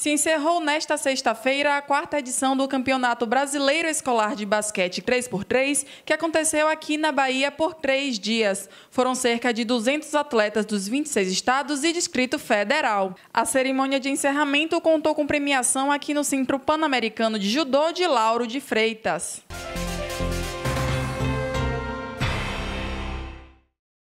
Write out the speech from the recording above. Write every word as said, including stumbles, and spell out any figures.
Se encerrou nesta sexta-feira a quarta edição do Campeonato Brasileiro Escolar de Basquete três por três, que aconteceu aqui na Bahia por três dias. Foram cerca de duzentos atletas dos vinte e seis estados e Distrito Federal. A cerimônia de encerramento contou com premiação aqui no Centro Pan-Americano de Judô de Lauro de Freitas.